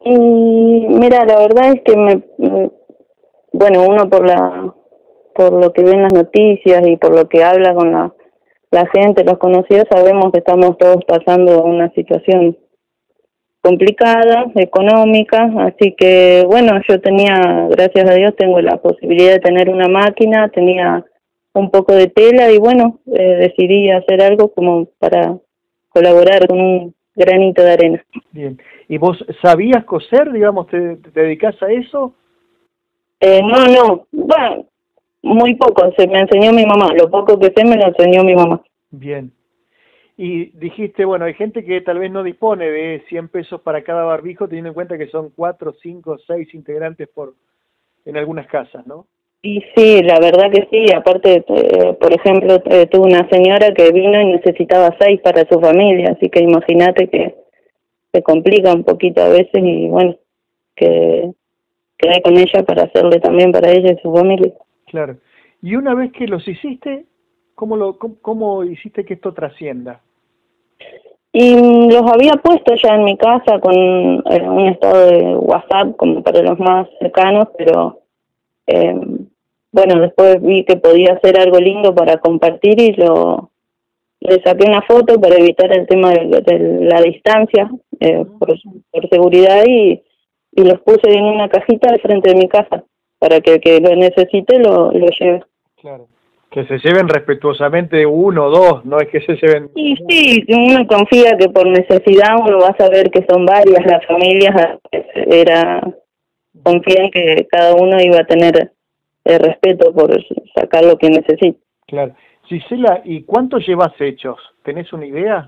Y mira, la verdad es que bueno, uno por lo que ve en las noticias y por lo que habla con la gente, los conocidos, sabemos que estamos todos pasando una situación complicada, económica, así que bueno, yo tenía, gracias a Dios, tengo la posibilidad de tener una máquina, tenía un poco de tela y bueno, decidí hacer algo como para colaborar con un granito de arena. Bien. ¿Y vos sabías coser, digamos, te dedicás a eso? No, bueno, muy poco, se me enseñó mi mamá, lo poco que sé me lo enseñó mi mamá. Bien. Y dijiste, bueno, hay gente que tal vez no dispone de 100 pesos para cada barbijo, teniendo en cuenta que son 4, 5, 6 integrantes en algunas casas, ¿no? Y sí, la verdad que sí, aparte, por ejemplo, tuve una señora que vino y necesitaba 6 para su familia, así que imagínate que se complica un poquito a veces y bueno, que quedé con ella para hacerle también para ella y su familia. Claro. Y una vez que los hiciste, ¿cómo hiciste que esto trascienda? Y los había puesto ya en mi casa con un estado de WhatsApp como para los más cercanos, pero eh, bueno, después vi que podía hacer algo lindo para compartir y le saqué una foto para evitar el tema de la distancia, por seguridad, y los puse en una cajita al frente de mi casa para que el que lo necesite lo lleve. Claro. Que se lleven respetuosamente uno o dos, no es que se lleven... Y sí, uno confía que por necesidad uno va a saber que son varias las familias, confía en que cada uno iba a tener el respeto por sacar lo que necesite. Claro. Gisela, ¿y cuántos llevas hechos? ¿Tenés una idea?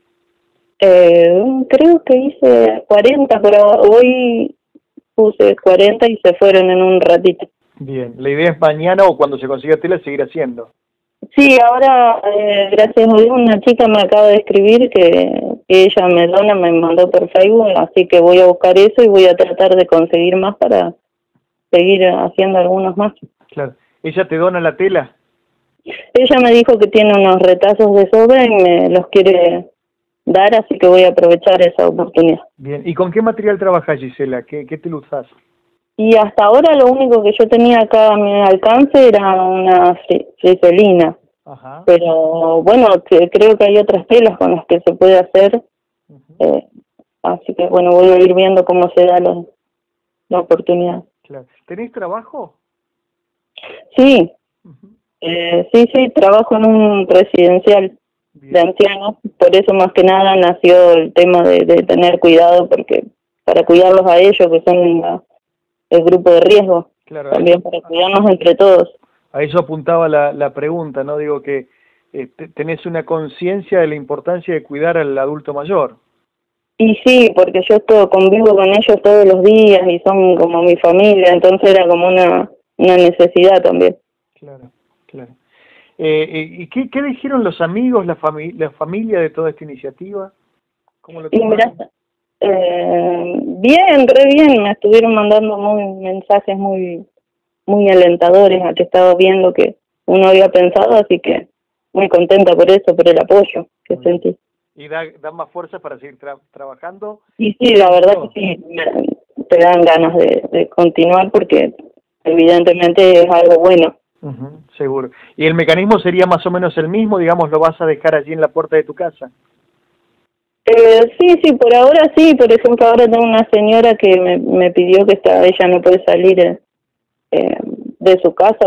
Creo que hice 40, pero hoy puse 40 y se fueron en un ratito. Bien, la idea es mañana o cuando se consiga tela seguir haciendo. Sí, ahora, gracias a Dios, una chica me acaba de escribir que ella me dona, me mandó por Facebook, así que voy a buscar eso y voy a tratar de conseguir más para seguir haciendo algunos más. Claro. ¿Ella te dona la tela? Ella me dijo que tiene unos retazos de sobra y me los quiere dar, así que voy a aprovechar esa oportunidad. Bien, ¿y con qué material trabajas, Gisela? ¿Qué tela usás? Y hasta ahora lo único que yo tenía acá a mi alcance era una friselina. Ajá. Pero bueno, creo que hay otras telas con las que se puede hacer, así que bueno, voy a ir viendo cómo se da la oportunidad. Claro. ¿Tenés trabajo? Sí, sí, trabajo en un residencial de ancianos, por eso más que nada nació el tema de tener cuidado, porque para cuidarlos a ellos, que son el grupo de riesgo, claro, también para cuidarnos entre todos. A eso apuntaba la pregunta, ¿no? Digo que tenés una conciencia de la importancia de cuidar al adulto mayor. Y sí, porque yo convivo con ellos todos los días y son como mi familia, entonces era como una necesidad también. Claro, claro. ¿Y qué dijeron los amigos, la familia de toda esta iniciativa? ¿Cómo lo tomaron? Y mirá, bien, re bien, me estuvieron mandando mensajes muy alentadores a que estaba bien lo que uno había pensado, así que muy contenta por eso, por el apoyo que sentí. ¿Y da más fuerza para seguir trabajando? Y sí, la verdad que sí, te dan ganas de continuar porque evidentemente es algo bueno. Seguro. ¿Y el mecanismo sería más o menos el mismo? Digamos, ¿lo vas a dejar allí en la puerta de tu casa? Sí, por ahora sí. Por ejemplo, ahora tengo una señora que me pidió que ella no puede salir de su casa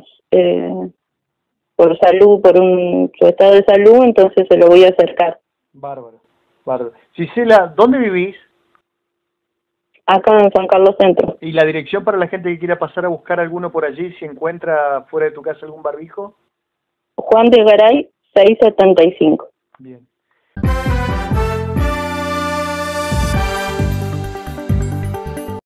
por salud, su estado de salud, entonces se lo voy a acercar. Bárbaro, bárbaro. Gisela, ¿dónde vivís? Acá en San Carlos Centro. ¿Y la dirección para la gente que quiera pasar a buscar alguno por allí, si encuentra fuera de tu casa algún barbijo? Juan de Garay, 675. Bien.